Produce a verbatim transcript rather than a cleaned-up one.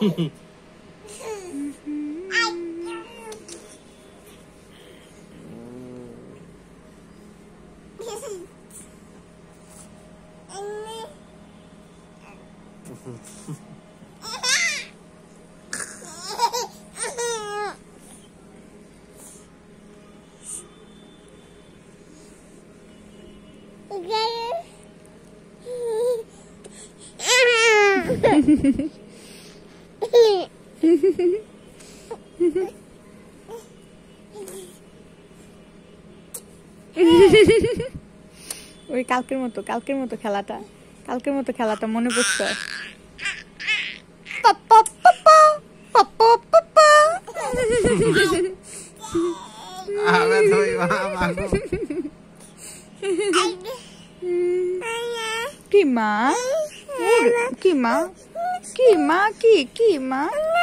ওই কালকের মতো কালকের মতো খেলাটা কালকের মতো খেলাটা মনে পড়ছে। পাপা পাপা পাপা পাপা আবে তুই বাবা কি মা কি মা কি মা কি কি মা